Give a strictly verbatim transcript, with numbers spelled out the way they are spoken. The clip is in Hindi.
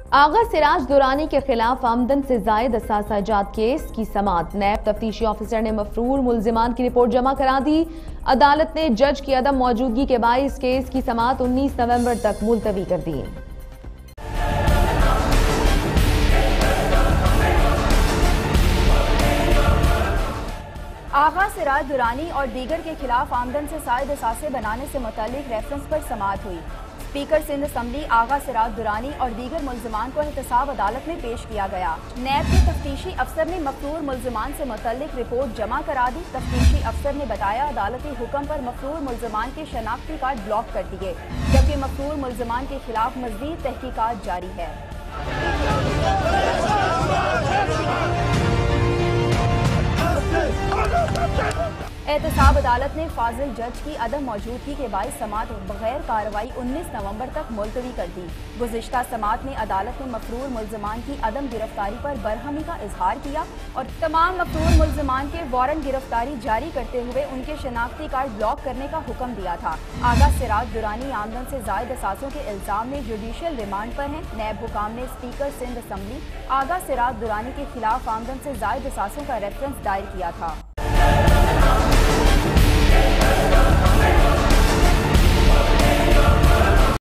आगा सिराज दुरानी के खिलाफ आमदन से जायद असासाजात केस की समाअत। नैब तफ्तीशी ऑफिसर ने मफरूर मुल्जिमान की रिपोर्ट जमा करा दी। अदालत ने जज की अदम मौजूदगी के बाइस केस की समाअत उन्नीस नवंबर तक मुलतवी कर दी। आगा सिराज दुरानी और दीगर के खिलाफ आमदन से जायद असासे बनाने से मुतालिक रेफरेंस पर समाअत हुई। स्पीकर सिंध असम्बली आगा सिराज दुरानी और दीगर मुल्जिमान को एहतसाब अदालत में पेश किया गया। नैब के तफ्तीशी अफसर ने मफरूर मुल्जिमान से मुतल्लिक रिपोर्ट जमा करा दी। तफ्तीशी अफसर ने बताया अदालती हुक्म पर मफरूर मुल्जिमान के शनाख्ती कार्ड ब्लॉक कर दिए, जबकि मफरूर मुल्जिमान के खिलाफ मज़ीद तहकीकात जारी है। एहतसाब अदालत ने फाजिल जज की अदम मौजूदगी के बाइस समाअत बगैर कार्रवाई उन्नीस नवंबर तक मुलतवी कर दी। गुज़िश्ता समाअत में अदालत ने मफरूर मुल्जिमान की अदम गिरफ्तारी पर बरहमी का इजहार किया और तमाम मफरूर मुल्जिमान के वारंट गिरफ्तारी जारी करते हुए उनके शनाख्ती कार्ड ब्लॉक करने का हुक्म दिया था। आगा सिराज दुरानी आमदन से जायद असासों के इल्जाम में जुडिशल रिमांड पर हैं। नैब हुकाम ने स्पीकर सिंध असम्बली आगा सिराज दुरानी के खिलाफ आमदन से जायद असासों का रेफरेंस दायर किया था।